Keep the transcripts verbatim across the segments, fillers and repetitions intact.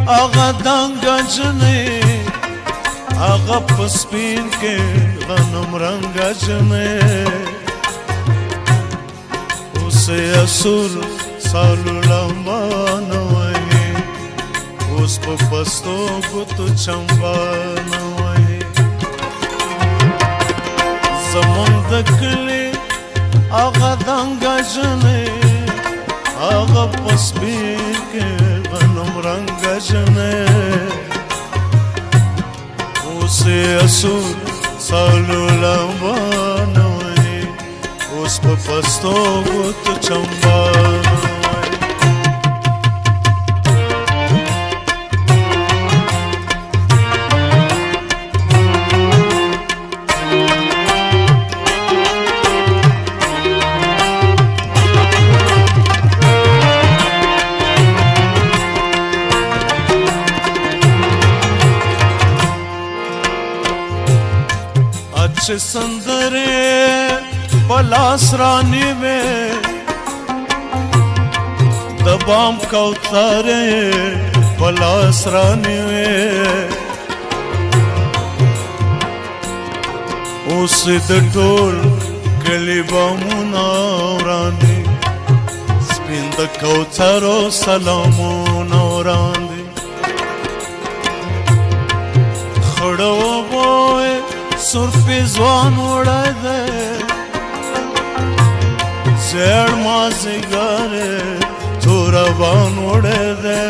آغا دنگا جنے آغا پسپین کے غنم رنگا جنے اسے اسور سالو لمبانوئی اس پا پستو گتو چمبانوئی زمان دکلی آغا دنگا جنے آغا پسپین کے غنم رنگا جنے اسے اسور سالو لمبانوئی اس پا پستو گتو چمبانوئی اچھے سندرے پلاس رانی میں دبام کوتارے پلاس رانی میں اسے دٹول کلی بامونا ورانی سپین دا کوتارو سلامونا ورانی خڑو بوئے سر پی زوان وڑای دے زیر مازگارے تورا بان وڑای دے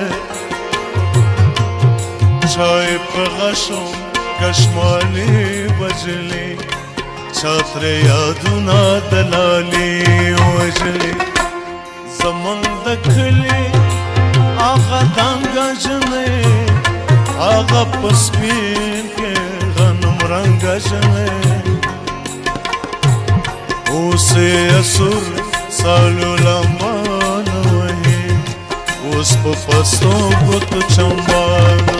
چای پا غشم کشمالی بجلی چاتر یادونا دلالی وجلی زمان دکلی آغا دنگا جنے آغا پسپین کے رنگا جنے اسے اسور سالو لمبانوئی اس پا پستو گتو چمبانوئی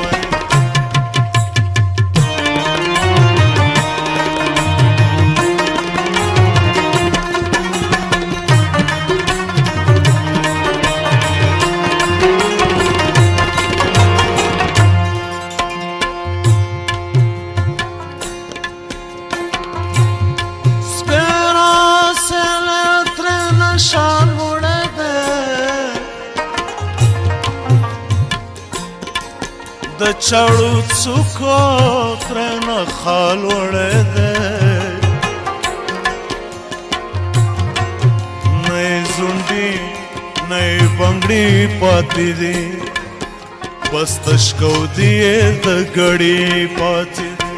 د چړو څوکو ترنه خال وړی دی نه یې زونډي نه یې بنګړي پاتې دي بس تشکودي یې د ګړي پاتې دي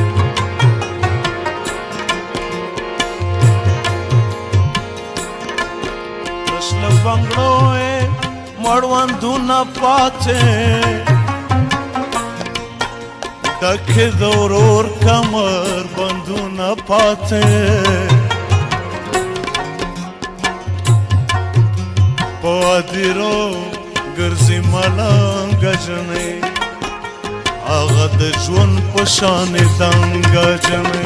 تش له بنګړو یې مړوندونه پاتې ڈکے دورور کمر بندو نہ پاتے پوادیرو گرزی ملانگا جنے آغا د جون پشان دنگا جنے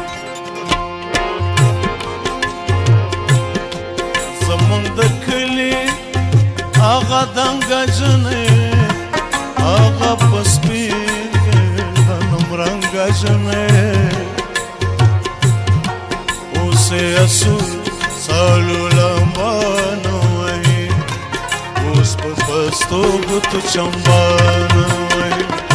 زمان دکلی آغا دنگا جنے آغا پسپی رنگا جنے اسے اسور سالو لمبانوئی اس پا پستو گتو چمبانوئی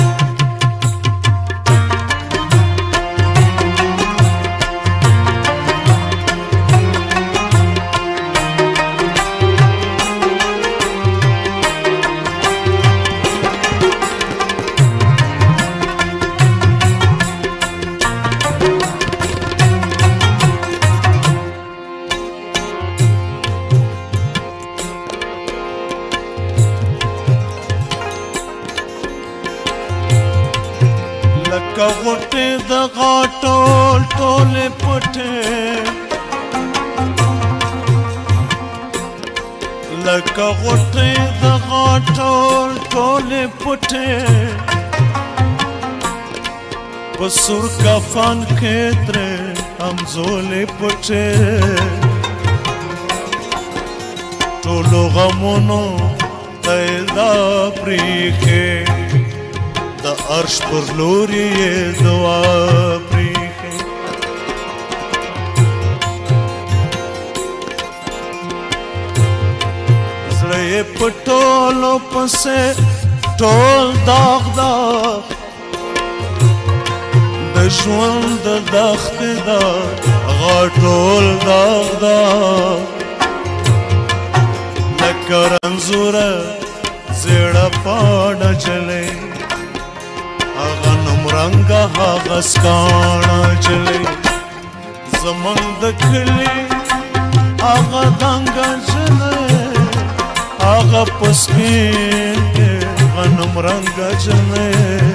لکه غوټې د غاټول ټولې پټې لکه غوټې د غاټول ټولې پټې په سور کفن کې ترې همزولې پټې ټولو غمونو تیدا پریخه د عرش پر لوري دعا پریخه زړه پټولو پسې ټول داغ داغ د ژوند د دښتې دا غټول داغ داغ لکه رنځوره زیړه پاڼه چلې هغه نومرنګه هغه سکاڼه چلې زمونږ د کلي هغه دنګه چلې هغه په سپین کې هغه نومرنګه چلې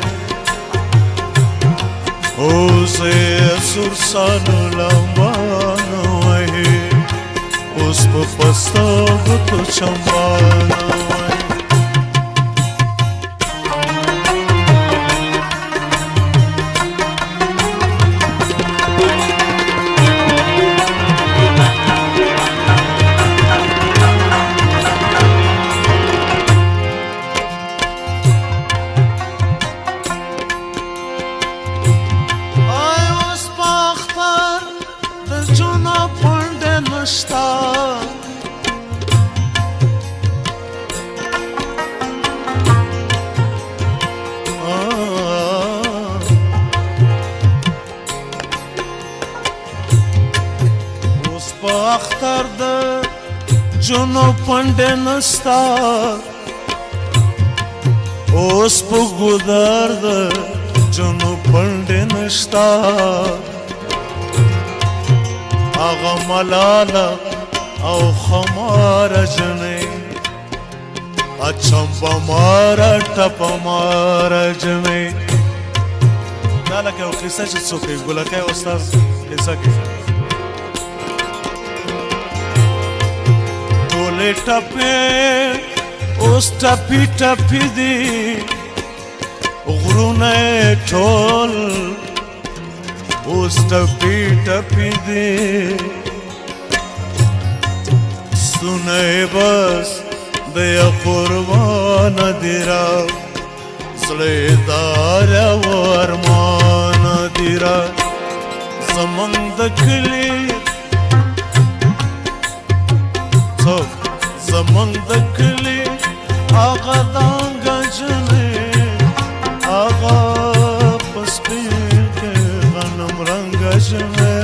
اوس یې سرسانو لمبانه وهي اوس په پسته غوټو چمبانه وهي اختر د جنو پنډه نستا اوس په ګودر د جنو پنډه نستا هغه ملاله او خمار جنې اچم بمارا ټپ مار جنې دا لکه یو قصه چې څوک یې ګلکۍ استاد قصه کوي ټولې ټپې اوس ټپي ټپي دي غرونه ټول اوس ټپي ټپي دي ستونه بس د قربان دي را زړه دار او ارمان دي را زمونږ د کلي څوک زمونږ د کلي هغه دنګه جنې هغه په سپین کې غنم رنګه جنې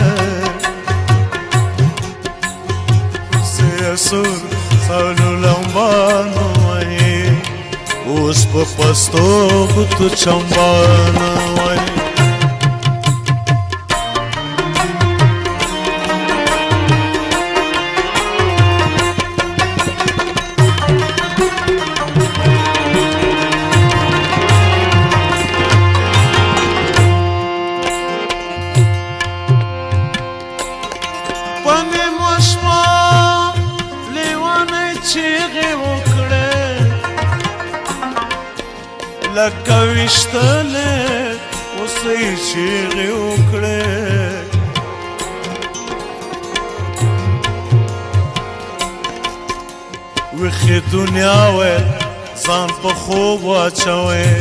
سور سالو لمبانو وهي اوس په پستو غوټو چمبانه وهي لکه ویشتلې اوس یې چیغې وکړې ویښې دنیا ویل ځان په خوب واچوئ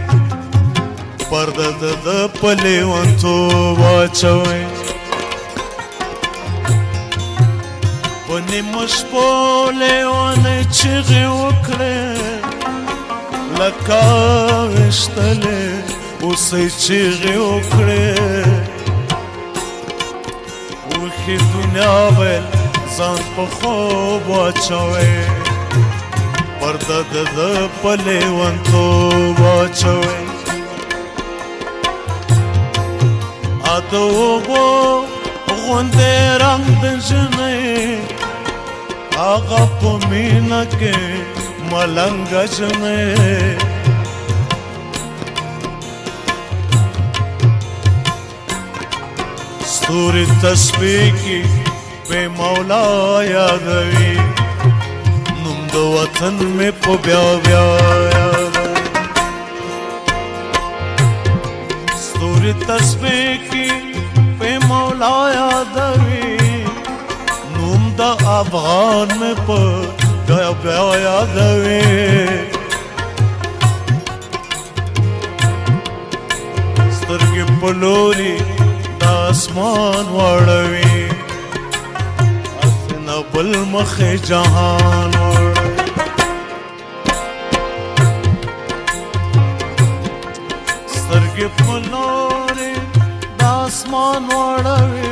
پرده د ده په لیونتوب واچوئ په نیمو شپو لیونۍ چیغې وکړې لکه ویشتلې اوس یې چیغې وکړې وښې دنیا ویل ځان په خوب واچوئ پرده د ده په لیونتوب واچوئ ا د اوبو غوندې رنګ د ژمۍ هغه په مینه کې ملنګه جنې ستوري تسبیح کې بې مولا یادوي نوم د وطن مې په بیا بیا یادوي ستوري تسبیح کې بې مولا یادوي نوم د افغان مې په بیا بیا یادوي سترګې په لوري د اسمان واړوي نه بل مخې جهان واړوي سترګې په لوري د اسمان واړوي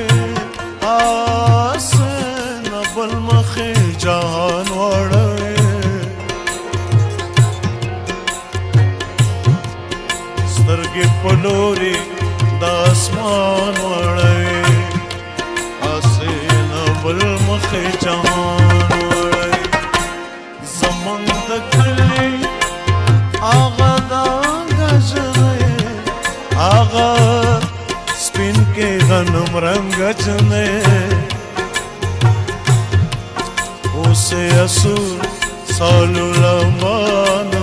نه بل مخې جهان واړوي سترګې په لوري د اسمان واړوي بل مخې جهان واړوي زمونږ د کلي هغه دانګه جنۍ هغه سپین کې غنم رنګه جنۍ اوس یې اصول سالو لمبان